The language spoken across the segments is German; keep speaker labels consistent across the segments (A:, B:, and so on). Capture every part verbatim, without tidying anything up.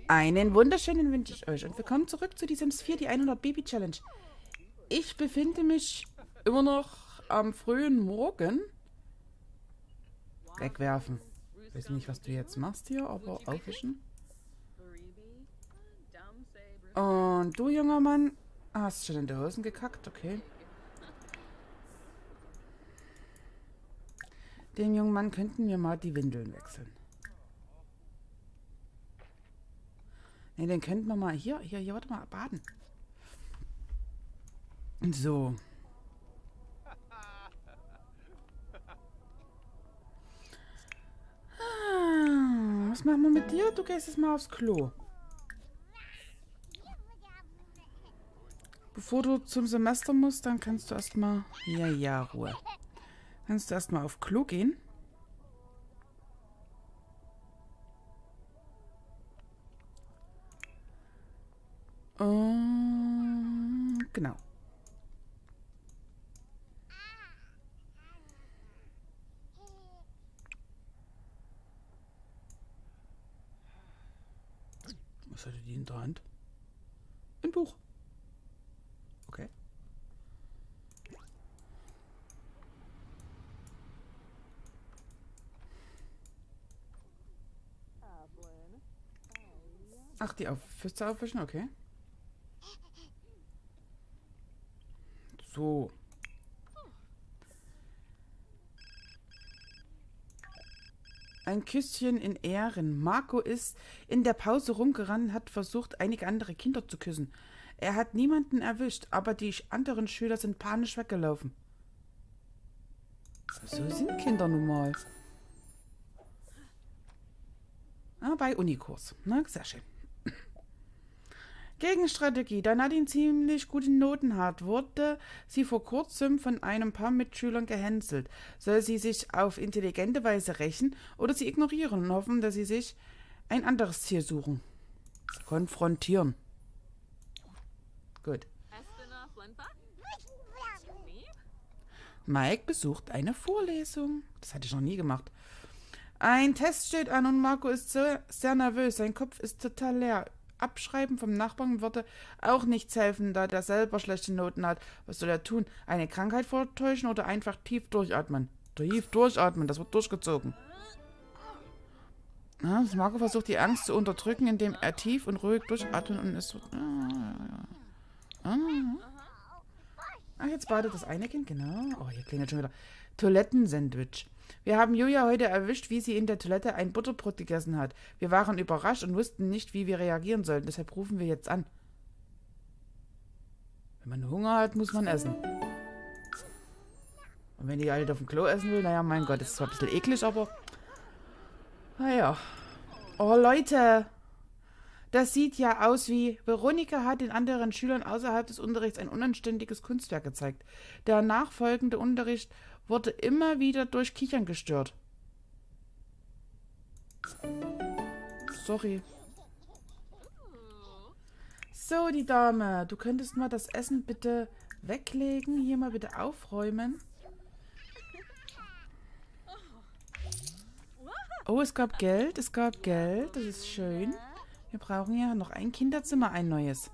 A: Einen wunderschönen wünsche ich euch und willkommen zurück zu die Sims vier, die hundert Baby Challenge. Ich befinde mich immer noch am frühen Morgen. Wegwerfen. Ich weiß nicht, was du jetzt machst hier, aber aufwischen. Und du, junger Mann, hast schon in die Hosen gekackt, okay. Den jungen Mann könnten wir mal die Windeln wechseln. Ne, den könnten wir mal hier, hier, hier, warte mal, baden. So. Ah, was machen wir mit dir? Du gehst jetzt mal aufs Klo. Bevor du zum Semester musst, dann kannst du erstmal... Ja, ja, Ruhe. Kannst du erstmal auf Klo gehen. Und genau. Was hatte die in der Hand? Ein Buch. Okay. Ach, die auf Füße aufwischen, okay. So. Ein Küsschen in Ehren. Marco ist in der Pause rumgerannt und hat versucht, einige andere Kinder zu küssen. Er hat niemanden erwischt, aber die anderen Schüler sind panisch weggelaufen. So sind Kinder nun mal. Ah, bei Unikurs. Na, sehr schön. Gegenstrategie. Da Nadine ziemlich gute Noten hat, wurde sie vor kurzem von einem paar Mitschülern gehänselt. Soll sie sich auf intelligente Weise rächen oder sie ignorieren und hoffen, dass sie sich ein anderes Ziel suchen? Konfrontieren. Gut. Mike besucht eine Vorlesung. Das hatte ich noch nie gemacht. Ein Test steht an und Marco ist so sehr nervös. Sein Kopf ist total leer. Abschreiben vom Nachbarn würde auch nichts helfen, da der selber schlechte Noten hat. Was soll er tun? Eine Krankheit vortäuschen oder einfach tief durchatmen? Tief durchatmen, das wird durchgezogen. Ja, Marco versucht die Angst zu unterdrücken, indem er tief und ruhig durchatmet und es wird... Ah, Ach, jetzt badet das eine Kind, genau. Oh, hier klingelt schon wieder. Toilettensandwich. Wir haben Julia heute erwischt, wie sie in der Toilette ein Butterbrot gegessen hat. Wir waren überrascht und wussten nicht, wie wir reagieren sollten. Deshalb rufen wir jetzt an. Wenn man Hunger hat, muss man essen. Und wenn die halt auf dem Klo essen will, naja, mein Gott, das ist zwar ein bisschen eklig, aber... Naja. Oh, Leute. Das sieht ja aus wie... Veronika hat den anderen Schülern außerhalb des Unterrichts ein unanständiges Kunstwerk gezeigt. Der nachfolgende Unterricht wurde immer wieder durch Kichern gestört. Sorry. So, die Dame. Du könntest mal das Essen bitte weglegen. Hier mal bitte aufräumen. Oh, es gab Geld. Es gab Geld. Das ist schön. Wir brauchen ja noch ein Kinderzimmer, ein neues.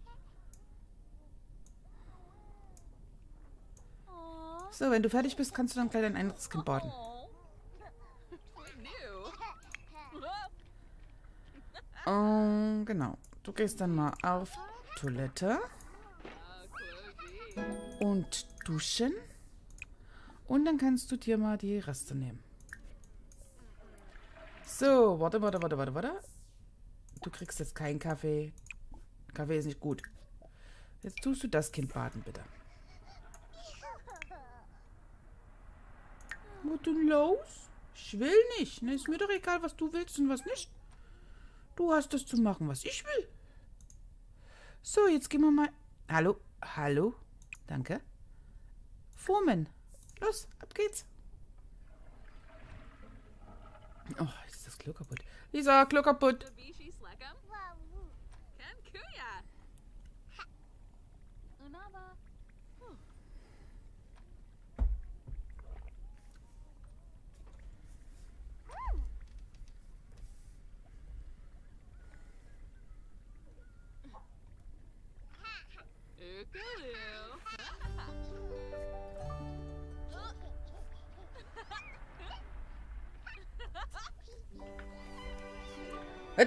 A: So, wenn du fertig bist, kannst du dann gleich ein anderes Kind baden. Und genau. Du gehst dann mal auf Toilette. Und duschen. Und dann kannst du dir mal die Reste nehmen. So, warte, warte, warte, warte, warte. Du kriegst jetzt keinen Kaffee. Kaffee ist nicht gut. Jetzt tust du das Kind baden, bitte. Was denn los? Ich will nicht. Ne, ist mir doch egal, was du willst und was nicht. Du hast das zu machen, was ich will. So, jetzt gehen wir mal... Hallo? Hallo? Danke. Formen. Los, ab geht's. Oh, jetzt ist das Klo kaputt. Lisa, Klo kaputt. Was?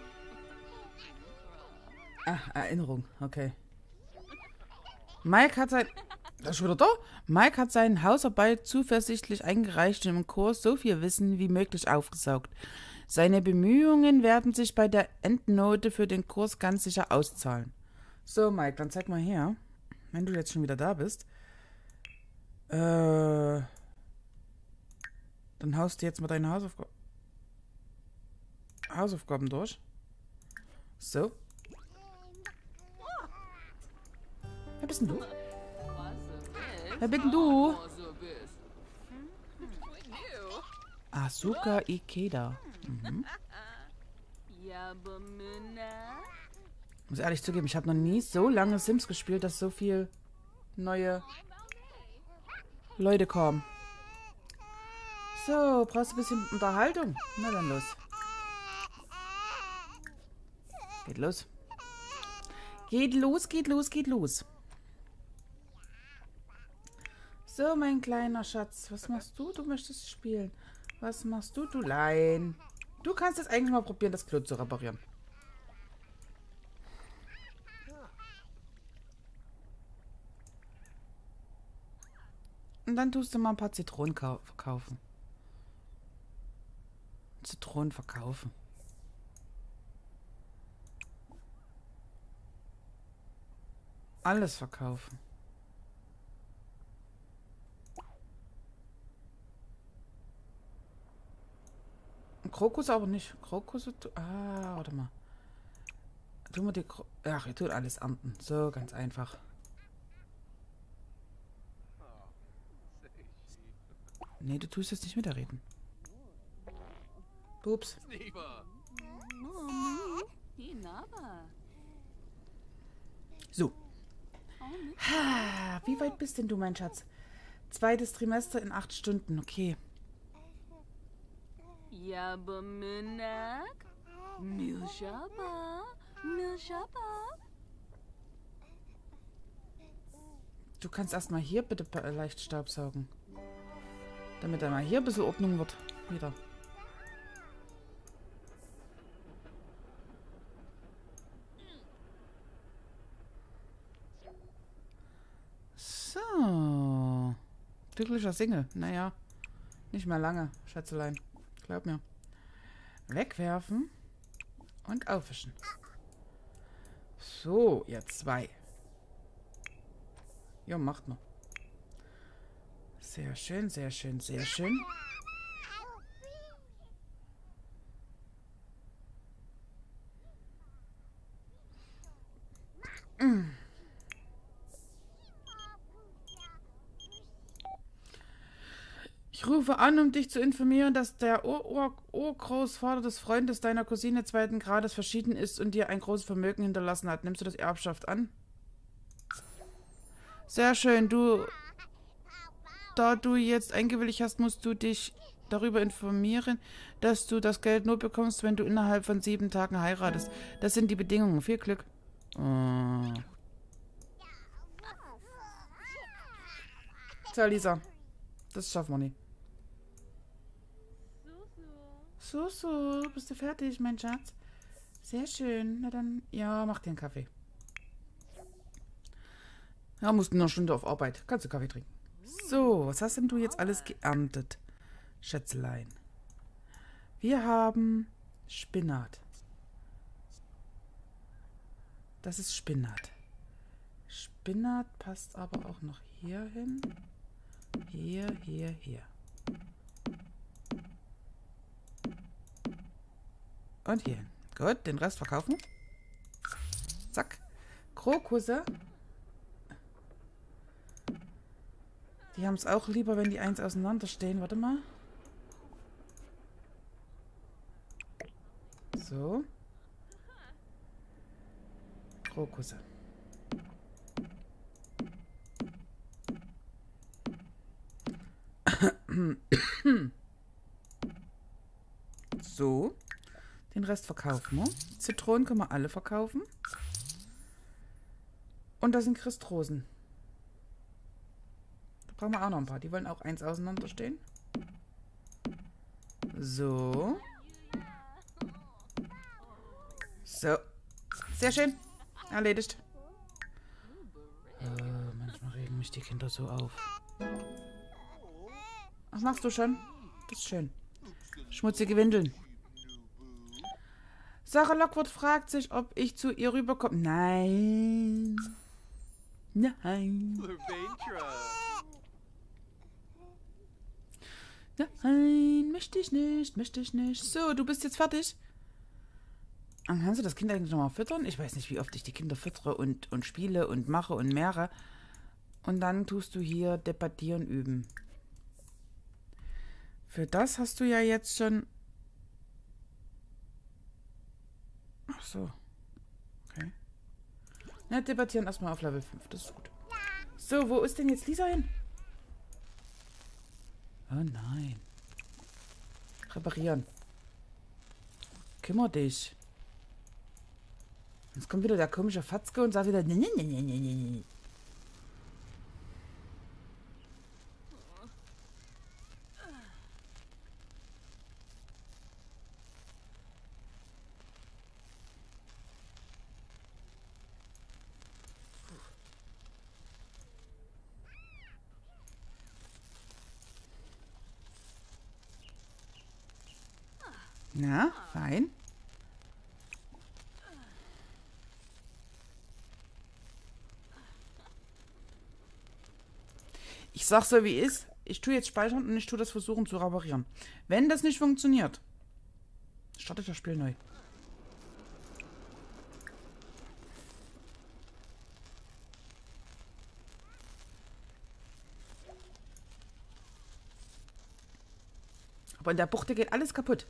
A: Ah, Erinnerung, okay. Mike hat sein... Das ist schon wieder da? Mike hat seine Hausarbeit zuversichtlich eingereicht und im Kurs so viel Wissen wie möglich aufgesaugt. Seine Bemühungen werden sich bei der Endnote für den Kurs ganz sicher auszahlen. So, Mike, dann zeig mal her, wenn du jetzt schon wieder da bist. Äh, dann haust du jetzt mal deine Hausaufgaben, Hausaufgaben durch. So. Wer bist denn du? Wer bist denn du? Asuka Ikeda. Mhm. Muss ehrlich zugeben, ich habe noch nie so lange Sims gespielt, dass so viel neue Leute kommen. So, brauchst du ein bisschen Unterhaltung? Na dann los. Geht los. Geht los, geht los, geht los. So, mein kleiner Schatz, was machst du? Du möchtest spielen. Was machst du, du Lein? Du kannst jetzt eigentlich mal probieren, das Klo zu reparieren. Und dann tust du mal ein paar Zitronen verkaufen. Zitronen verkaufen. Alles verkaufen. Krokus aber nicht. Krokus. Ah, warte mal. Tun wir die Kro Ach, ihr tut alles ernten. So, ganz einfach. Nee, du tust jetzt nicht mitreden. Ups. So. Ha, wie weit bist denn du, mein Schatz? Zweites Trimester in acht Stunden, okay. Du kannst erstmal hier bitte leicht staubsaugen. Damit dann mal hier ein bisschen Ordnung wird. Wieder. So. Glücklicher Single. Naja. Nicht mehr lange, Schätzelein. Glaub mir. Wegwerfen. Und aufwischen. So, ihr zwei. Ja, macht noch. Sehr schön, sehr schön, sehr schön. Ich rufe an, um dich zu informieren, dass der Urgroßvater des Freundes deiner Cousine zweiten Grades verschieden ist und dir ein großes Vermögen hinterlassen hat. Nimmst du das Erbschaft an? Sehr schön, du... Da du jetzt eingewilligt hast, musst du dich darüber informieren, dass du das Geld nur bekommst, wenn du innerhalb von sieben Tagen heiratest. Das sind die Bedingungen. Viel Glück. Oh. So, Lisa. Das schaffen wir nicht. So, so. Bist du fertig, mein Schatz? Sehr schön. Na dann, ja, mach dir einen Kaffee. Ja, musst du noch eine Stunde auf Arbeit. Kannst du Kaffee trinken. So, was hast denn du jetzt alles geerntet, Schätzelein? Wir haben Spinat. Das ist Spinat. Spinat passt aber auch noch hier hin. Hier, hier, hier. Und hier hin. Gut, den Rest verkaufen. Zack. Krokusse. Die haben es auch lieber, wenn die eins auseinander stehen. Warte mal. So. Krokusse. So. Den Rest verkaufen wir. Zitronen können wir alle verkaufen. Und das sind Christrosen. Da brauchen wir auch noch ein paar. Die wollen auch eins auseinander stehen. So. So. Sehr schön. Erledigt. Äh, manchmal regen mich die Kinder so auf. Ach, machst du schon? Das ist schön. Schmutzige Windeln. Sarah Lockwood fragt sich, ob ich zu ihr rüberkomme. Nein. Nein. Nein, möchte ich nicht, möchte ich nicht. So, du bist jetzt fertig. Dann kannst du das Kind eigentlich nochmal füttern? Ich weiß nicht, wie oft ich die Kinder füttere und, und spiele und mache und mehre. Und dann tust du hier debattieren üben. Für das hast du ja jetzt schon... Ach so. Okay. Na, debattieren erstmal auf Level fünf. Das ist gut. So, wo ist denn jetzt Lisa hin? Oh nein. Reparieren. Kümmer dich. Jetzt kommt wieder der komische Fatzke und sagt wieder... Nee, nee, nee, nee, nee, nee. Na, fein. Ich sag so wie ist. Ich tue jetzt speichern und ich tue das versuchen zu reparieren. Wenn das nicht funktioniert, startet das Spiel neu. Aber in der Buchte geht alles kaputt.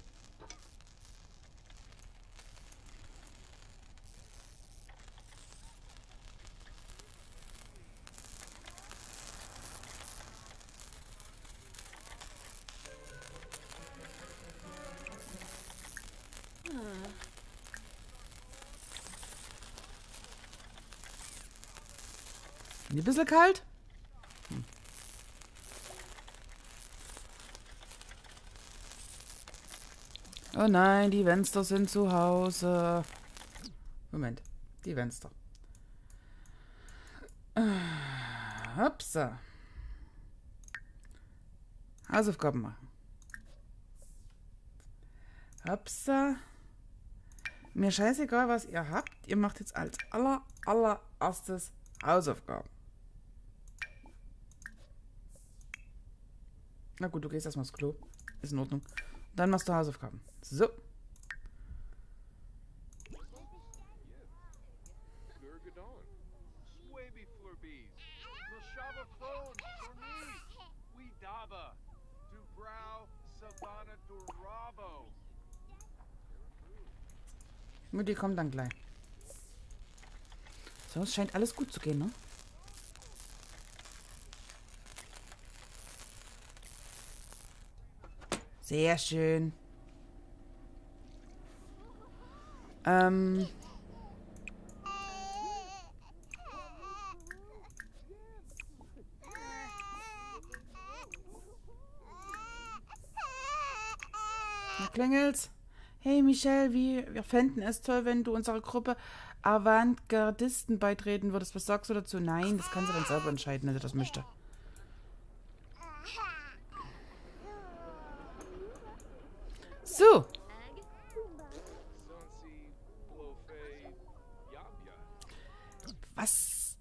A: Ein bisschen kalt? Hm. Oh nein, die Fenster sind zu Hause. Moment, die Fenster. Hopsa. Hausaufgaben machen. Hopsa. Mir scheißegal, was ihr habt. Ihr macht jetzt als aller, allererstes Hausaufgaben. Na gut, du gehst erstmal aufs Klo. Ist in Ordnung. Dann machst du Hausaufgaben. So. Mutti kommt dann gleich. So, es scheint alles gut zu gehen, ne? Sehr schön. Ähm. Da klingelt's. Hey Michelle, wie, wir fänden es toll, wenn du unserer Gruppe Avantgardisten beitreten würdest. Was sagst du dazu? Nein, das kann sie dann selber entscheiden, wenn sie das möchte. So. Was?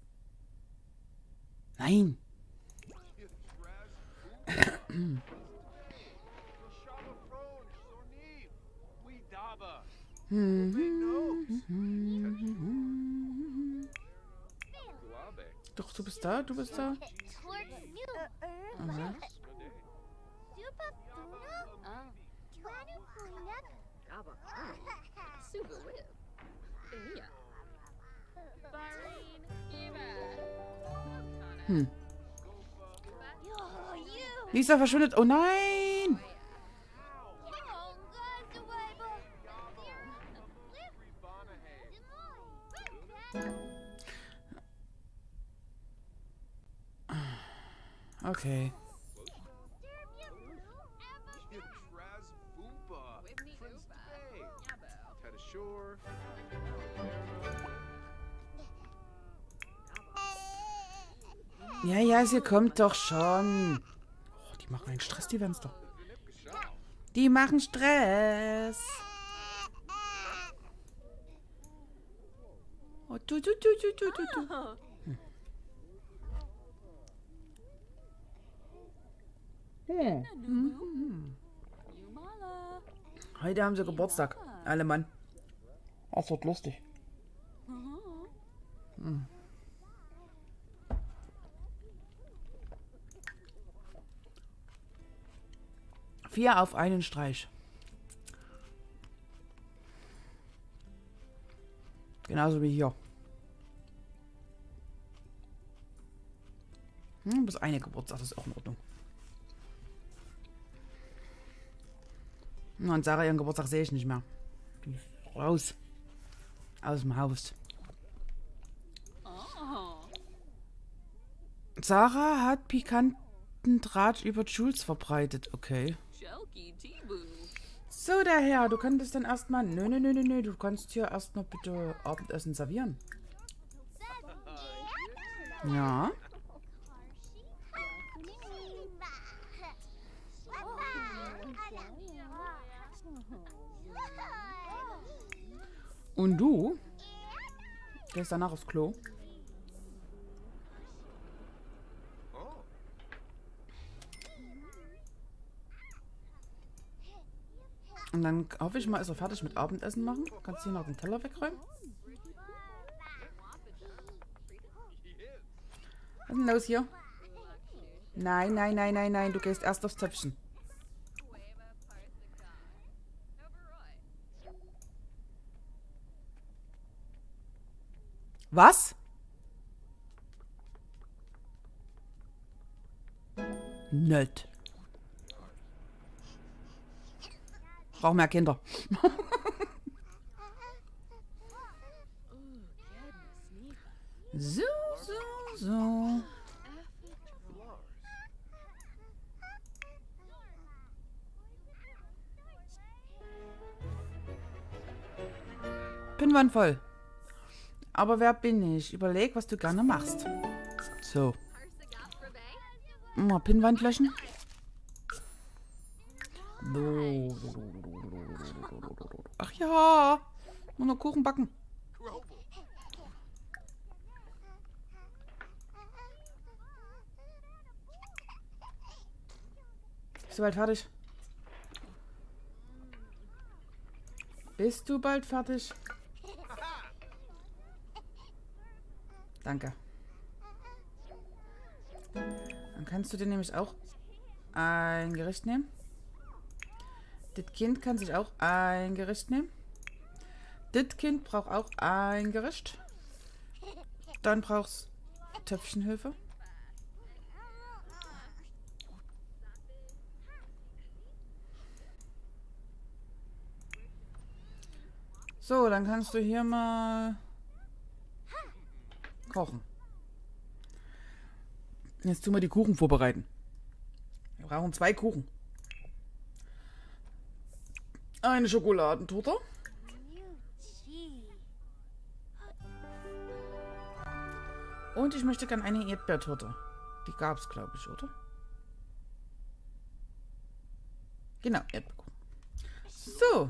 A: Nein. Doch, du bist da, du bist da. Aha. Hm. Lisa verschwindet. Oh nein! Okay. Ja, ja, sie kommt doch schon. Oh, die machen einen Stress, die Fenster. Die machen Stress. Oh, du, du, du, du, du, du, du. Hm. Mhm. Heute haben sie Geburtstag. Alle Mann. Das wird lustig. Hm. Vier auf einen Streich. Genauso wie hier. Hm, bis eine Geburtstag, das ist auch in Ordnung. Und Sarah, ihren Geburtstag sehe ich nicht mehr. Die ist raus. Aus dem Haus. Sarah hat pikanten Tratsch über Jules verbreitet. Okay. So, der Herr, du könntest dann erstmal... Nö, nö, nö, nö, nö. Du kannst hier erstmal bitte Abendessen servieren. Ja. Und du gehst danach aufs Klo. Und dann hoffe ich mal, ist er fertig mit Abendessen machen. Kannst du hier noch den Teller wegräumen? Was ist denn los hier? Nein, nein, nein, nein, nein. Du gehst erst aufs Töpfchen. Was? Nett. Brauchen mehr Kinder. So, so, so. Pinwand voll. Aber wer bin ich? Überleg, was du gerne machst. So. Mal Pinwand löschen. Ach ja. Nur noch Kuchen backen. Bist du bald fertig? Bist du bald fertig? Danke. Dann kannst du dir nämlich auch ein Gericht nehmen. Das Kind kann sich auch ein Gericht nehmen. Das Kind braucht auch ein Gericht. Dann brauchst du Töpfchenhilfe. So, dann kannst du hier mal kochen. Jetzt tun wir die Kuchen vorbereiten. Wir brauchen zwei Kuchen. Eine Schokoladentorte. Und ich möchte gerne eine Erdbeertorte. Die gab es, glaube ich, oder? Genau, Erdbeerkuchen. So.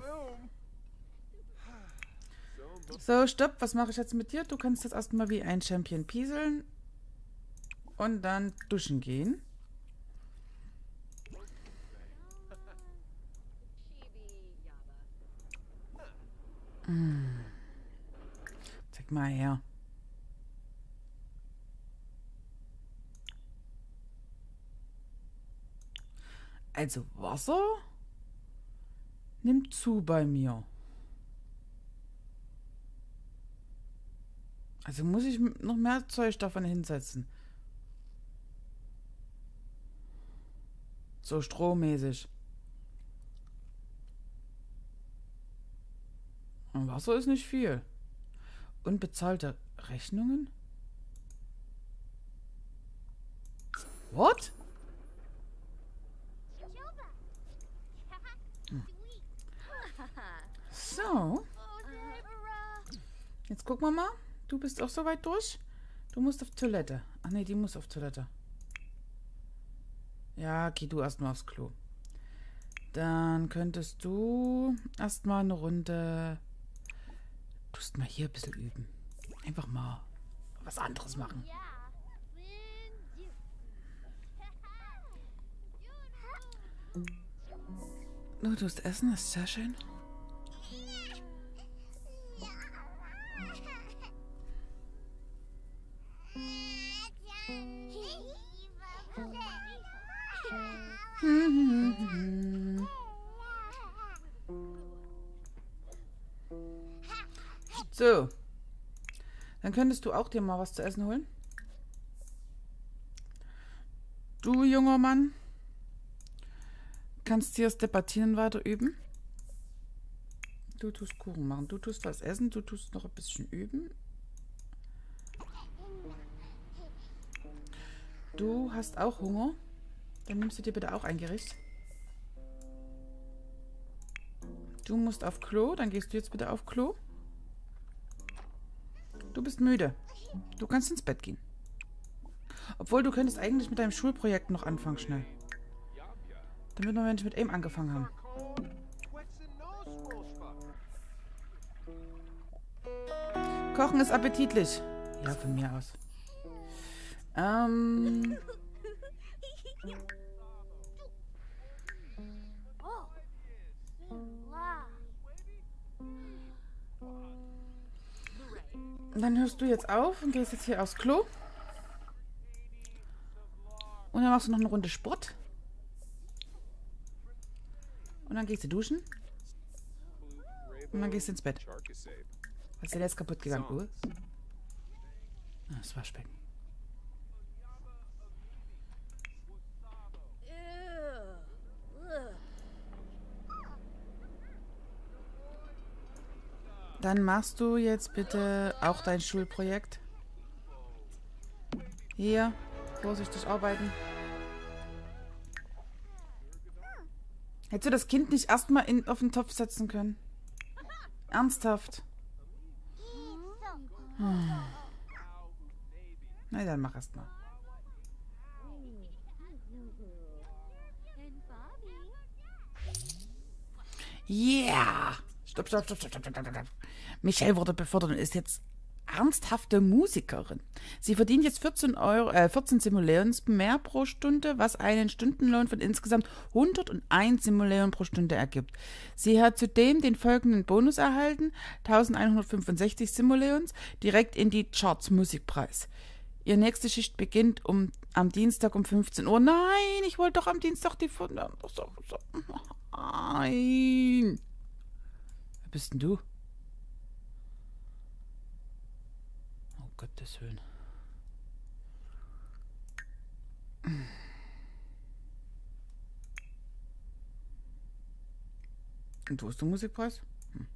A: So, stopp. Was mache ich jetzt mit dir? Du kannst jetzt erstmal wie ein Champion pieseln. Und dann duschen gehen. Hm. Zeig mal her. Also Wasser nimmt zu bei mir. Also muss ich noch mehr Zeug davon hinsetzen. So strommäßig. Und Wasser ist nicht viel. Unbezahlte Rechnungen? What? So. Jetzt gucken wir mal. Du bist auch soweit durch. Du musst auf Toilette. Ach nee, die muss auf Toilette. Ja, geh du erstmal aufs Klo. Dann könntest du erstmal eine Runde... Du musst mal hier ein bisschen üben. Einfach mal was anderes machen. Du tust essen, ist sehr schön. So. Dann könntest du auch dir mal was zu essen holen. Du, junger Mann, kannst dir das Debattieren weiter üben. Du tust Kuchen machen. Du tust was essen. Du tust noch ein bisschen üben. Du hast auch Hunger. Dann nimmst du dir bitte auch ein Gericht. Du musst auf Klo. Dann gehst du jetzt bitte auf Klo. Du bist müde. Du kannst ins Bett gehen. Obwohl, du könntest eigentlich mit deinem Schulprojekt noch anfangen, schnell. Damit wir Menschen mit A I M angefangen haben. Kochen ist appetitlich. Ja, von mir aus. Ähm... Dann hörst du jetzt auf und gehst jetzt hier aufs Klo. Und dann machst du noch eine Runde Sport. Und dann gehst du duschen. Und dann gehst du ins Bett. Was ist denn jetzt kaputt gegangen? Uh. Das Waschbecken. Dann machst du jetzt bitte auch dein Schulprojekt. Hier, vorsichtig arbeiten. Hättest du das Kind nicht erstmal in, auf den Topf setzen können? Ernsthaft? Hm. Na, dann mach erstmal. Yeah! Stopp, stopp, stopp, stopp, stopp, stopp, stopp. Michelle wurde befördert und ist jetzt ernsthafte Musikerin. Sie verdient jetzt vierzehn Euro, äh, vierzehn Simoleons mehr pro Stunde, was einen Stundenlohn von insgesamt hunderteins Simoleon pro Stunde ergibt. Sie hat zudem den folgenden Bonus erhalten, eintausendeinhundertfünfundsechzig Simoleons, direkt in die Charts Musikpreis. Ihr nächste Schicht beginnt um, am Dienstag um fünfzehn Uhr. Nein, ich wollte doch am Dienstag die... Nein. Wer bist denn du? Oh Gottes Willen. Und wo ist der Musikpreis? Hm.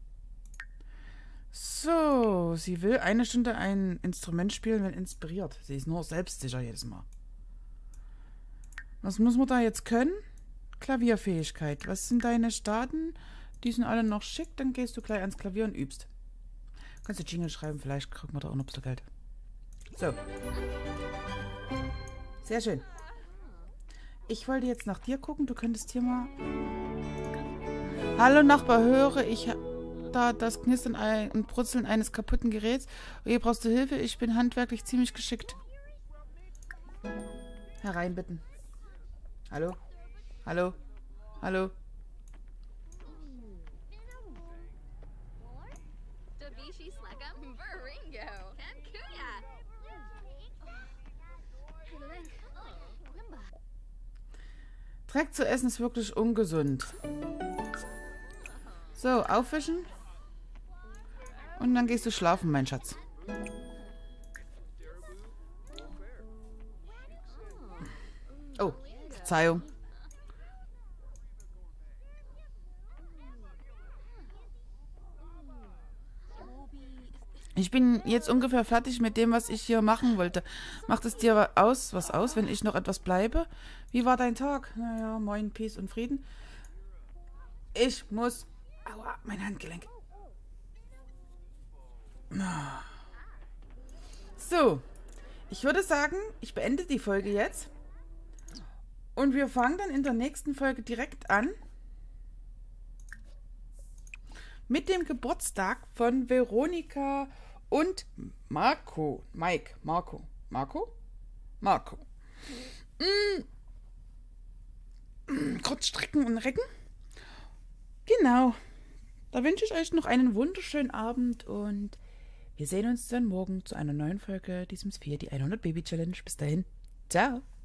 A: So, sie will eine Stunde ein Instrument spielen, wenn inspiriert. Sie ist nur selbstsicher jedes Mal. Was muss man da jetzt können? Klavierfähigkeit. Was sind deine Staaten? Die sind alle noch schick. Dann gehst du gleich ans Klavier und übst. Kannst du Jingle schreiben, vielleicht kriegt man da auch noch ein bisschen Geld. So. Sehr schön. Ich wollte jetzt nach dir gucken. Du könntest hier mal... Hallo Nachbar, höre ich da das Knistern und Brutzeln eines kaputten Geräts. Oh, hier brauchst du Hilfe. Ich bin handwerklich ziemlich geschickt. Herein, bitten. Hallo? Hallo? Hallo? Dreck zu essen ist wirklich ungesund. So, aufwischen. Und dann gehst du schlafen, mein Schatz. Oh, Verzeihung. Ich bin jetzt ungefähr fertig mit dem, was ich hier machen wollte. Macht es dir aus, was aus, wenn ich noch etwas bleibe? Wie war dein Tag? Naja, moin, Peace und Frieden. Ich muss Aua, mein Handgelenk. So, ich würde sagen, ich beende die Folge jetzt. Und wir fangen dann in der nächsten Folge direkt an mit dem Geburtstag von Veronika und Marco. Mike, Marco. Marco? Marco. Mm. Mm, kurz strecken und recken. Genau. Da wünsche ich euch noch einen wunderschönen Abend und wir sehen uns dann morgen zu einer neuen Folge diesem Sphere, die hundert Baby Challenge. Bis dahin. Ciao.